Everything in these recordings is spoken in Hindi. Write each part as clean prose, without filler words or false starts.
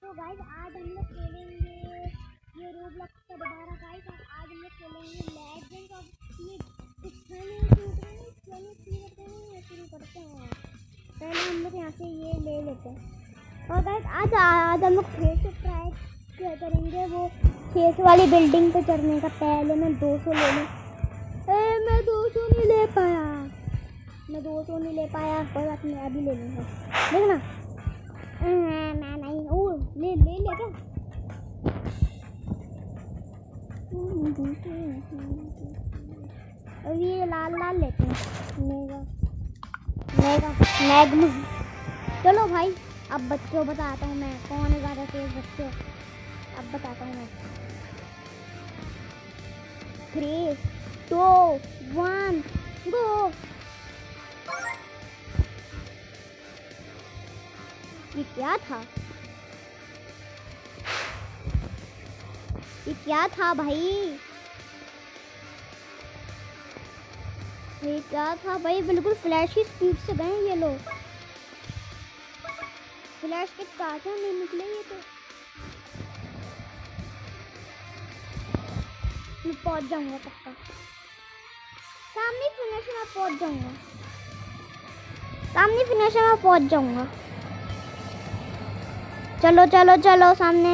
तो गाइस आज हम लोग खेलेंगे ये रोब्लॉक्स का दोबारा गाइस। आज हम लोग खेलेंगे लेजेंड्स ऑफ स्पीड। शुरू करते हैं। पहले हम लोग यहाँ से ये ले लेते हैं और गाइस आज हम लोग फिर से ट्राई क्या करेंगे वो खेत वाली बिल्डिंग पे चढ़ने का। पहले मैं 200 ले लूँ। मैं 200 नहीं ले पाया। कोई बात नहीं, अभी ले लूँगा। देखना मैं नहीं ले क्या अभी ये लाल लेते हैं। मैग्म। चलो भाई अब बच्चों बताता हूँ मैं कौन है ज़्यादा तेज बच्चे। अब बताता हूँ मैं। 3, 2, 1 गो। ये क्या था भाई? ये क्या था भाई? बिल्कुल फ्लैश की स्पीड से गए ये लोग। फ्लैश के कांटे नहीं निकले ये तो। मैं पहुंच जाऊंगा पक्का। सामने फिनिशर में पहुंच जाऊंगा। चलो सामने।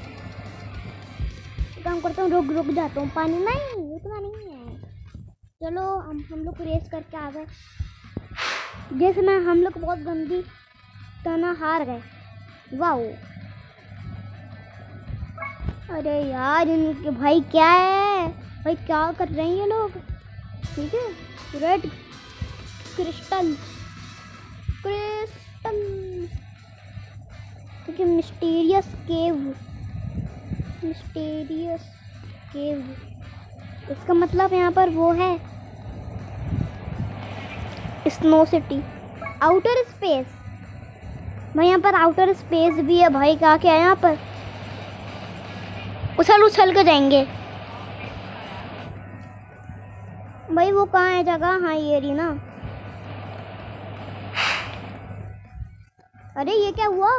काम करता हूँ, रुक जाता हूँ। पानी नहीं, उतना नहीं है। चलो हम लोग रेस करके आ गए। जिसमें हम लोग बहुत गंदी तना हार गए। वाओ अरे यार इनके भाई क्या है भाई? क्या कर रहे हैं ये लोग? ठीक है रेड क्रिस्टल ठीक है। मिस्टीरियस केव इसका मतलब यहाँ पर वो है स्नो सिटी। आउटर स्पेस भाई, यहाँ पर आउटर स्पेस भी है भाई। क्या है यहाँ पर? उछल के जाएंगे भाई। वो कहाँ है जगह? हाँ ये रही ना। अरे ये क्या हुआ?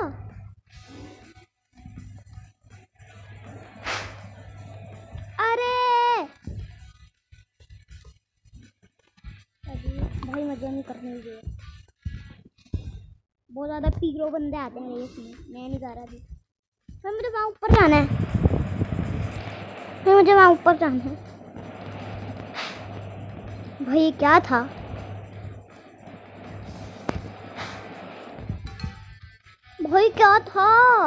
अरे भाई मजा नहीं करने दिए। बहुत ज़्यादा पीरो बंदे आते हैं इसमें। मैं नहीं जा रहा अभी। मुझे वहाँ ऊपर जाना है। भाई क्या था? भाई क्या था?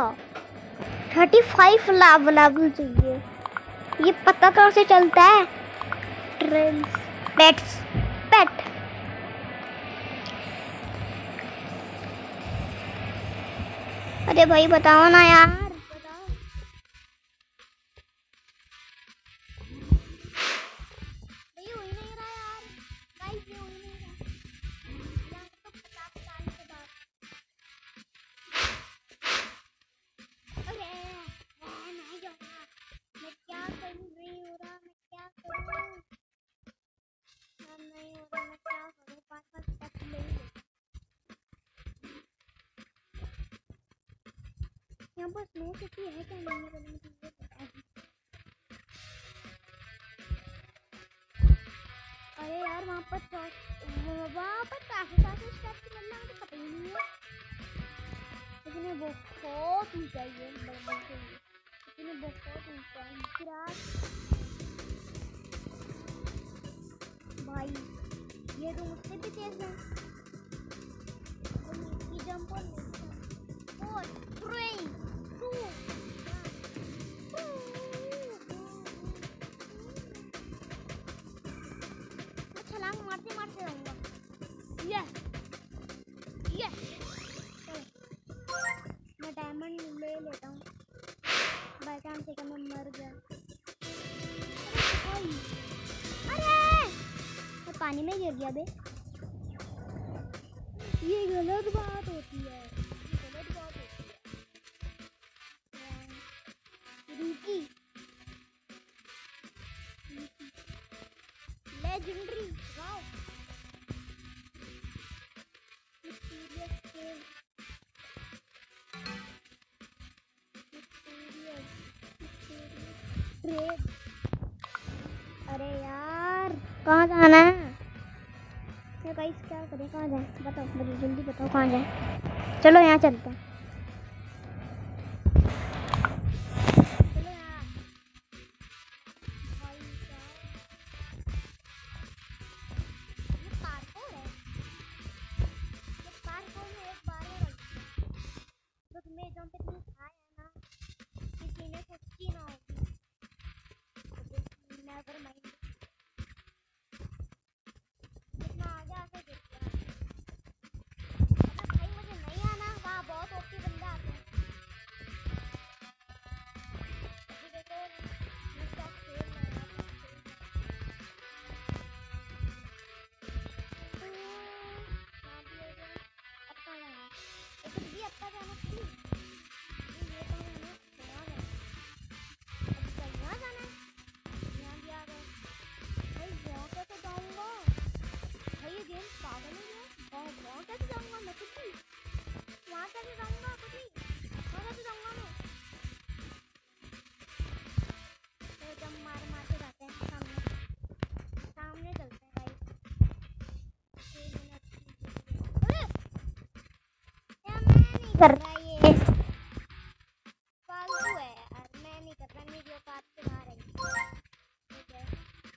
35 लेवल चाहिए। ये पता कहाँ से चलता है? पेट। अरे भाई बताओ ना यार, बताओ। ये हो ही नहीं रहा यार। गाइस ये हो ही नहीं रहा। यहाँ तो 50 साल के बाद। अरे मैं नहीं जाऊंगा। मैं क्या करूँ? नहीं हो रहा। मैं क्या करूँ? नहीं हो रहा। मैं क्या करूँ? 5 स्टेप ले ही ले। यहाँ पर स्नो सिटी है क्या? नहीं है मुझे ये पता है। अरे यार वहाँ पर काफी स्टेप चलना मुझे पता ही नहीं है। लेकिन ये बहुत ऊंचा है। लेकिन बहुत ऊंचा है भाई। ये तो मुझसे भी तेज है। ये जंप और 4, 3, 2 छलांग मारते रहूंगा। मैं डायमंड ले लेता हूँ। बाय चांस से मैं मर गया। अरे मैं पानी में गिर गया बे। ये गलत बात होती है। रूकी लेजेंडरी। वाओ छेद। अरे यार कहाँ जाना है? गाइस क्या करें, कहाँ जाए बताओ, मुझे जल्दी बताओ कहाँ जाए। चलो यहाँ चलते हैं। चलो यहाँ भाई ये पार्कोर है। ये पार्कोर में एक बार में तो तुम्हें जहाँ पे तुम खाए है ना किसी ने सोची ना होगी। नेवर माइंड, कितना आगे आके देखते हैं। अबे भाई मुझे नहीं आना, वहाँ बहुत ओपी बंदे आते हैं। अभी देखो मैं क्या खेल रहा हूँ। यहाँ भी हो गया। अब कहाँ जाना है? लेकिन ये अब जाना प्लीज। ये कहाँ जाना है? यहाँ जाना है। अब यहाँ जाना है। यहाँ भी आ गए भाई। यहाँ कैसे जाऊँगा भाई? ये गेम पागल है। वहाँ कैसे जाऊँगा मैं? कुछ नहीं। वहाँ कैसे जाऊँगा? कुछ नहीं। वहाँ कैसे जाऊँगा मैं? तो जब मार मार के जाते हैं सामने सामने चलते हैं भाई। 6 मिनट। अरे यार मैं नहीं कर रहा, ये फालतू है यार। मैं नहीं कर रहा, मेरी औकात से बाहर है। ठीक है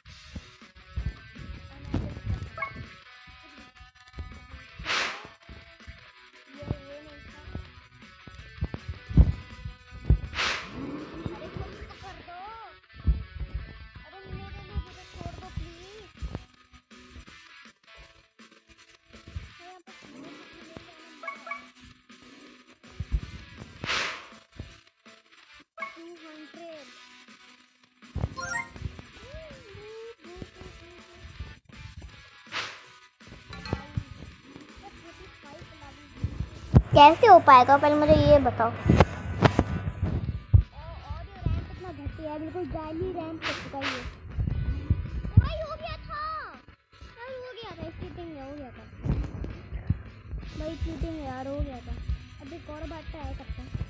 ये नहीं था। अरे कुछ तो कर दो। अरे मेरे लिए मुझे छोड़ दो प्लीज। यहाँ पे 200 कैसे हो पाएगा? पहले मुझे ये बताओ। और ये रैंप इतना घटिया है, बिल्कुल जाली रैंप कर चुका है ये। भाई हो गया था यार, हो गया था चीटिंग है, हो गया था भाई चीटिंग यार, हो गया था। अब एक और बात ट्राई करते हैं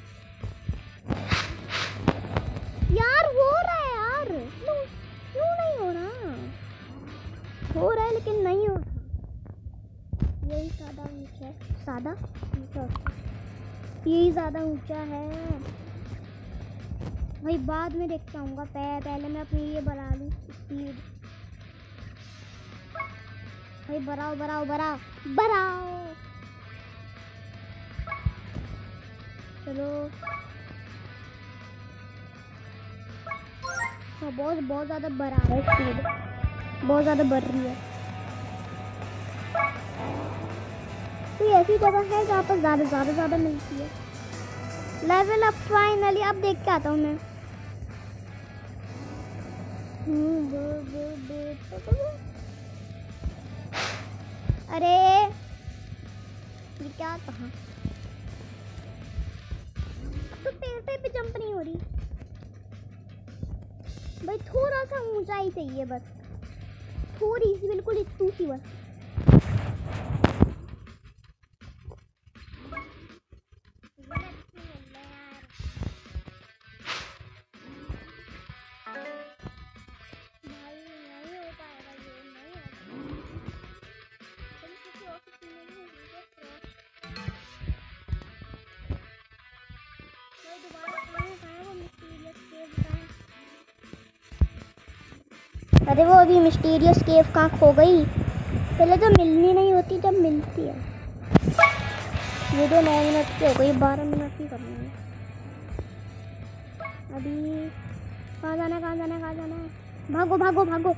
यार। हो रहा है यार, क्यों नहीं हो रहा? हो रहा है लेकिन नहीं हो रहा। यही सादा ऊंचा है, सादा ऊंचा, यही ज़्यादा ऊंचा है भाई। बाद में देखता हूँ, पहले मैं अपनी ये बढ़ा लूँ स्पीड भाई। बढ़ाओ बढ़ाओ बढ़ाओ बढ़ाओ। चलो हाँ, बहुत ज़्यादा बढ़ा रहा है स्पीड, बहुत ज़्यादा बढ़ रही है। तो ऐसी जगह है जहाँ पर ज़्यादा मिलती है। Level up finally. अब देख के आता हूँ मैं। अरे ये क्या कहा? तो पेड़ पे जंप नहीं हो रही भाई। थोड़ा सा ऊंचाई चाहिए बस, थोड़ी सी, बिल्कुल इतनी सी बस। अरे वो अभी मिस्टीरियस केव कहाँ खो गई? पहले तो मिलनी नहीं होती, जब मिलती है। वीडियो 9 मिनट की हो गई, 12 मिनट की करनी है अभी। कहाँ जाना है, कहाँ जाना है, कहाँ जाना है? भागो भागो भागो।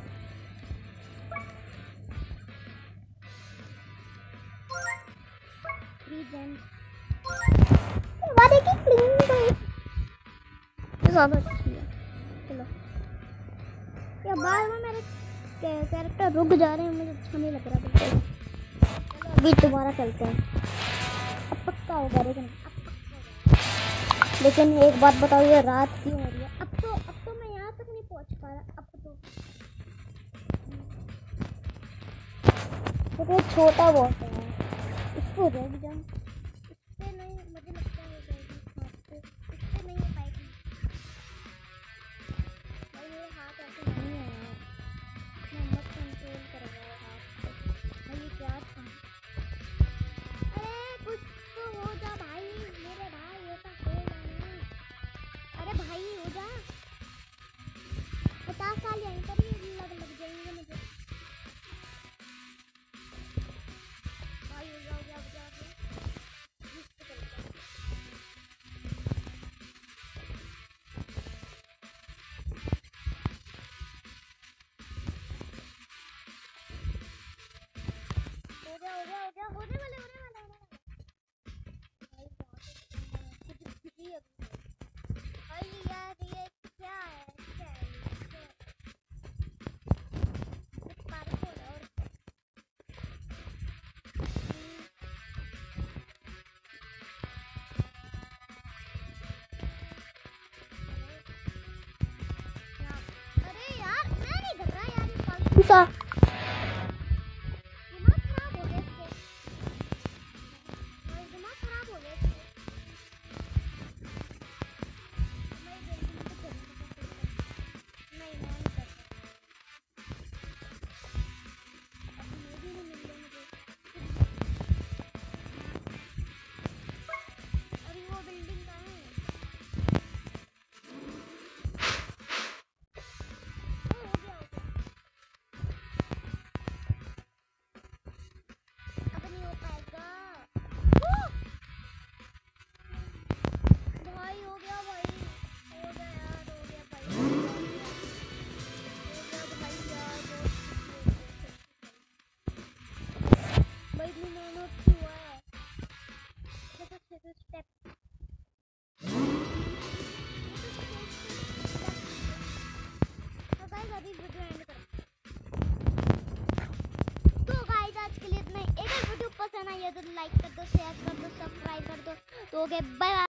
ज़्यादा अच्छी है। चलो या बाद में मेरे कैरेक्टर रुक जा रहे हैं, मुझे अच्छा नहीं लग रहा बिल्कुल। चलो अभी दोबारा चलते हैं। अब पक्का होगा लेकिन एक बात बताओ, ये रात क्यों हो रही है? अब तो मैं यहाँ तक नहीं पहुँच पा रहा। अब तो छोटा बहुत है, इसको रुक जा। इससे नहीं, मुझे लगता है इससे नहीं हो पाएगी। उसका दिमाग खराब हो गया इसके। भाई दिमाग खराब हो गया इसके। मैं बिल्डिंग पे चढ़ने का सोचता हूँ। नहीं मैं नहीं कर सकता। अब ये भी नहीं मिल रहा मुझे। अरे वो बिल्डिंग कहाँ है? ओ, हो गया हो गया। अब नहीं हो पाएगा। ओ! भाई हो गया भाई। हो गया यार, हो गया भाई, हो गया भाई यार, बहुत भाई इतनी मेहनत की हुआ है। देखो 6 स्टेप। तो गाइस अभी वीडियो एंड करो। तो गाइस आज के लिए इतना ही। अगर वीडियो पसंद आई है तो लाइक कर दो, शेयर कर दो, सब्सक्राइब कर दो। तो हो गए बाय।